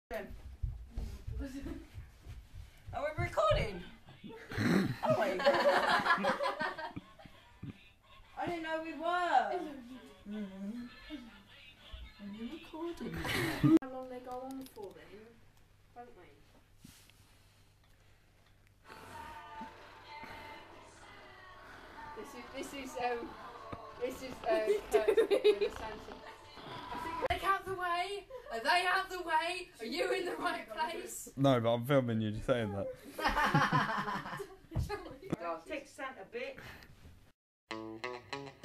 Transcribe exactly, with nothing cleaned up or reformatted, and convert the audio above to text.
Are we recording? Oh my god. I didn't know we were. Mm-hmm. Are you recording? How long they go on for then, don't we? This is this is um this is uh Kirsty. Are they out the way? Are they out the way? Are you in the right place? No, but I'm filming you saying that. Take Santa, bitch.